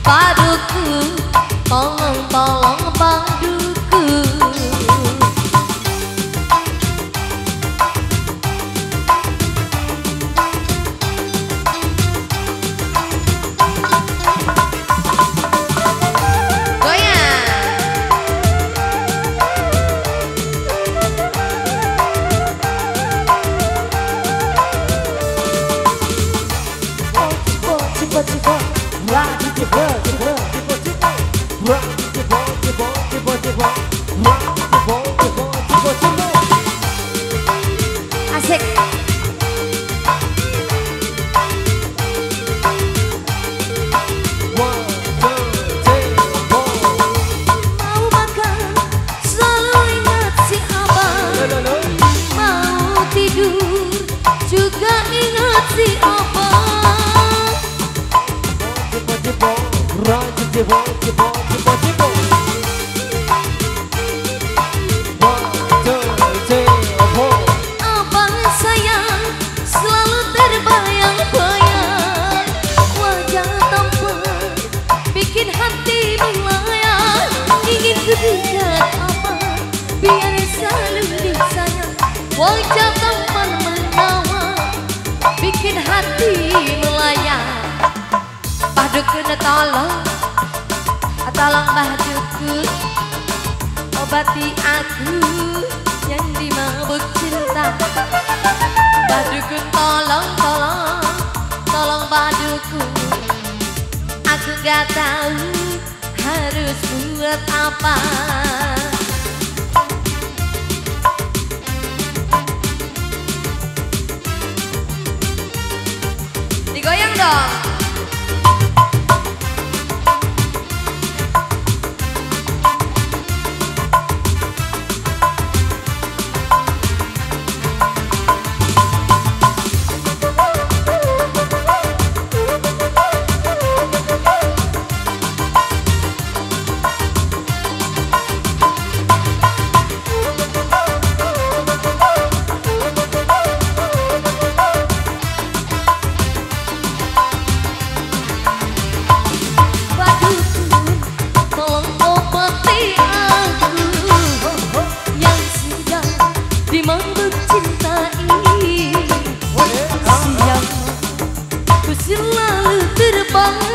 paduku, tolong paduku. Asik. Mau makan selalu ingat si abang, mau tidur juga ingat si abang. Abang sayang selalu terbayang-bayang, wajah tampan bikin hati melayang. Ingin ku dekat abang biar selalu disayang, wajah tampan menawan bikin hati melayang. Paduku tolong paduku, obati aku yang dimabuk cinta. Paduku tolong paduku, aku gak tahu harus buat apa. Digoyang dong. Dimabuk cinta ini, siang ku selalu terbang